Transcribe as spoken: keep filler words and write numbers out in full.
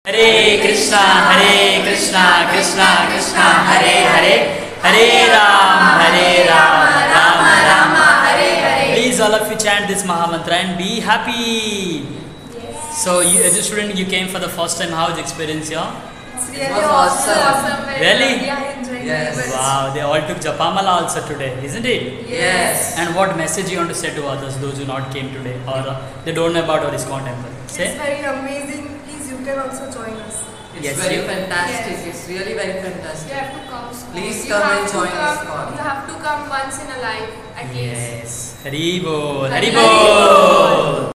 Hare Krishna, Hare Krishna, Krishna Krishna, Hare Hare, Hare Ram, Hare Rama, Rama Rama, Hare Hare. Please all of you chant this Mahamantra and be happy. Yes. So you, as a student, you came for the first time. How was the experience here? It's really awesome. awesome. Really? Yes. Wow, they all took Japamala also today, isn't it? Yes. And what message you want to say to others, those who not came today or uh, they don't know about our ISKCON temple? Say? It's very amazing. Please, you can also join us. It's Yes, very you- fantastic. Yes. It's really very fantastic. You have to come. Please You come have and to join come- ISKCON. You have to come once in a life at least. Yes. Hari Bol, Hari Hari Bol.